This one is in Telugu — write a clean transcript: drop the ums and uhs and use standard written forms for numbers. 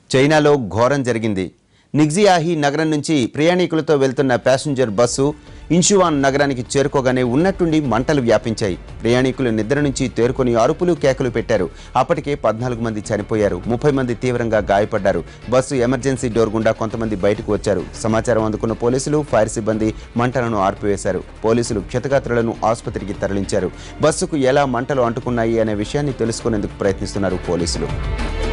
చైనాలో ఘోరం జరిగింది. నిగ్జియాహీ నగరం నుంచి ప్రయాణికులతో వెళ్తున్న ప్యాసింజర్ బస్సు ఇన్షువాన్ నగరానికి చేరుకోగానే ఉన్నట్టుండి మంటలు వ్యాపించాయి. ప్రయాణికులు నిద్ర నుంచి తేరుకొని అరుపులు కేకలు పెట్టారు. అప్పటికే 14 మంది చనిపోయారు, 30 మంది తీవ్రంగా గాయపడ్డారు. బస్సు ఎమర్జెన్సీ డోర్ గుండా కొంతమంది బయటకు వచ్చారు. సమాచారం అందుకున్న పోలీసులు, ఫైర్ సిబ్బంది మంటలను ఆర్పివేశారు. పోలీసులు క్షతగాత్రులను ఆసుపత్రికి తరలించారు. బస్సుకు ఎలా మంటలు అంటుకున్నాయి అనే విషయాన్ని తెలుసుకునేందుకు ప్రయత్నిస్తున్నారు పోలీసులు.